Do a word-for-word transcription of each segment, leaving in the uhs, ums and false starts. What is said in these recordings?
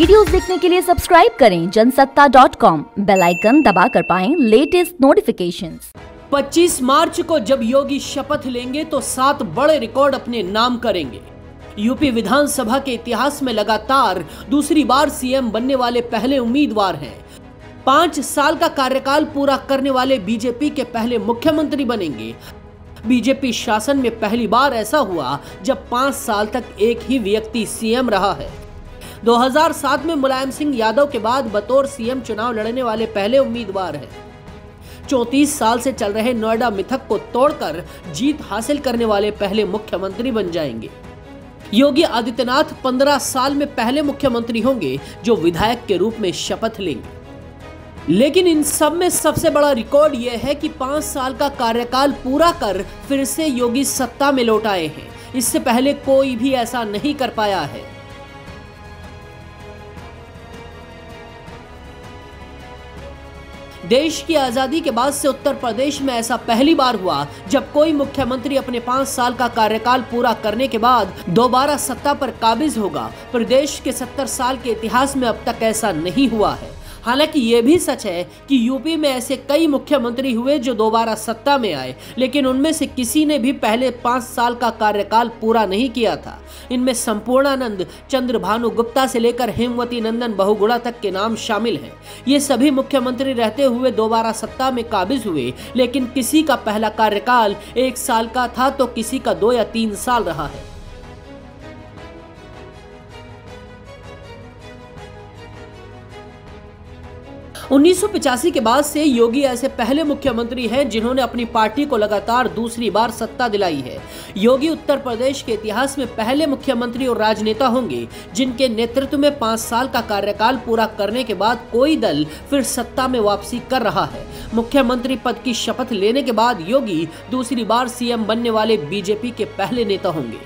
Videos देखने के लिए सब्सक्राइब करें Jansatta dot com, bell icon दबाकर पाएं लेटेस्ट नोटिफिकेशंस। पच्चीस मार्च को जब योगी शपथ लेंगे तो सात बड़े रिकॉर्ड अपने नाम करेंगे। यूपी विधानसभा के इतिहास में लगातार दूसरी बार सीएम बनने वाले पहले उम्मीदवार हैं। पांच साल का कार्यकाल पूरा करने वाले बीजेपी के पहले मुख्यमंत्री बनेंगे। बीजेपी शासन में पहली बार ऐसा हुआ जब पांच साल तक एक ही व्यक्ति सीएम रहा है। दो हज़ार सात में मुलायम सिंह यादव के बाद बतौर सीएम चुनाव लड़ने वाले पहले उम्मीदवार हैं। चौंतीस साल से चल रहे नोएडा मिथक को तोड़कर जीत हासिल करने वाले पहले मुख्यमंत्री बन जाएंगे। योगी आदित्यनाथ पंद्रह साल में पहले मुख्यमंत्री होंगे जो विधायक के रूप में शपथ लेंगे। लेकिन इन सब में सबसे बड़ा रिकॉर्ड यह है कि पांच साल का कार्यकाल पूरा कर फिर से योगी सत्ता में लौट आए हैं। इससे पहले कोई भी ऐसा नहीं कर पाया है। देश की आजादी के बाद से उत्तर प्रदेश में ऐसा पहली बार हुआ जब कोई मुख्यमंत्री अपने पांच साल का कार्यकाल पूरा करने के बाद दोबारा सत्ता पर काबिज होगा। प्रदेश के सत्तर साल के इतिहास में अब तक ऐसा नहीं हुआ है। हालांकि ये भी सच है कि यूपी में ऐसे कई मुख्यमंत्री हुए जो दोबारा सत्ता में आए, लेकिन उनमें से किसी ने भी पहले पांच साल का कार्यकाल पूरा नहीं किया था। इनमें संपूर्णानंद, चंद्रभानु गुप्ता से लेकर हेमवती नंदन बहुगुणा तक के नाम शामिल हैं। ये सभी मुख्यमंत्री रहते हुए दोबारा सत्ता में काबिज हुए, लेकिन किसी का पहला कार्यकाल एक साल का था तो किसी का दो या तीन साल रहा है। उन्नीस सौ पचासी के बाद से योगी ऐसे पहले मुख्यमंत्री हैं जिन्होंने अपनी पार्टी को लगातार दूसरी बार सत्ता दिलाई है। योगी उत्तर प्रदेश के इतिहास में पहले मुख्यमंत्री और राजनेता होंगे जिनके नेतृत्व में पांच साल का कार्यकाल पूरा करने के बाद कोई दल फिर सत्ता में वापसी कर रहा है। मुख्यमंत्री पद की शपथ लेने के बाद योगी दूसरी बार सीएम बनने वाले बीजेपी के पहले नेता होंगे।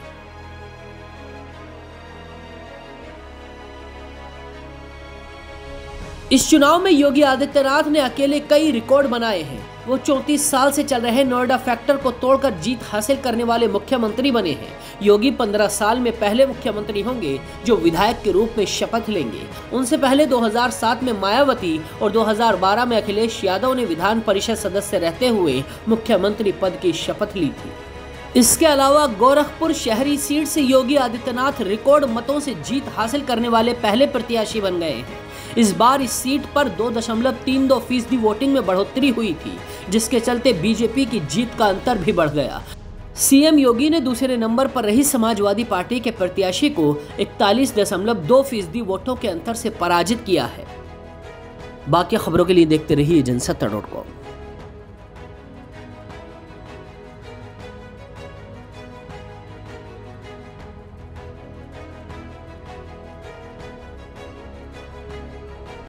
इस चुनाव में योगी आदित्यनाथ ने अकेले कई रिकॉर्ड बनाए हैं। वो चौंतीस साल से चल रहे नोएडा फैक्टर को तोड़कर जीत हासिल करने वाले मुख्यमंत्री बने हैं। योगी पंद्रह साल में पहले मुख्यमंत्री होंगे जो विधायक के रूप में शपथ लेंगे। उनसे पहले दो हज़ार सात में मायावती और दो हज़ार बारह में अखिलेश यादव ने विधान परिषद सदस्य रहते हुए मुख्यमंत्री पद की शपथ ली थी। इसके अलावा गोरखपुर शहरी सीट से योगी आदित्यनाथ रिकॉर्ड मतों से जीत हासिल करने वाले पहले प्रत्याशी बन गए हैं। इस बार इस सीट पर दो दशमलव तीन दो फीसदी वोटिंग में बढ़ोतरी हुई थी, जिसके चलते बीजेपी की जीत का अंतर भी बढ़ गया। सीएम योगी ने दूसरे नंबर पर रही समाजवादी पार्टी के प्रत्याशी को इकतालीस दशमलव दो फीसदी वोटों के अंतर से पराजित किया है। बाकी खबरों के लिए देखते रहिए जनसत्ता डॉट कॉम।